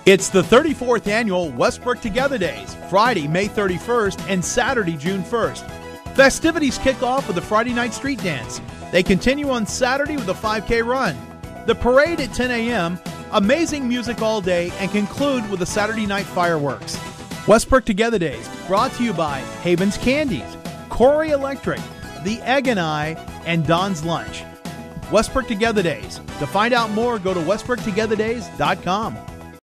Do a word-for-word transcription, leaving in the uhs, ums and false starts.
It's the thirty-fourth annual Westbrook Together Days, Friday, May thirty-first and Saturday, June first. Festivities kick off with a Friday night street dance. They continue on Saturday with a five K run. The parade at ten a.m., amazing music all day, and conclude with a Saturday night fireworks. Westbrook Together Days, brought to you by Haven's Candies, Corey Electric, The Egg and I, and Don's Lunch. Westbrook Together Days. To find out more, go to westbrook together days dot com.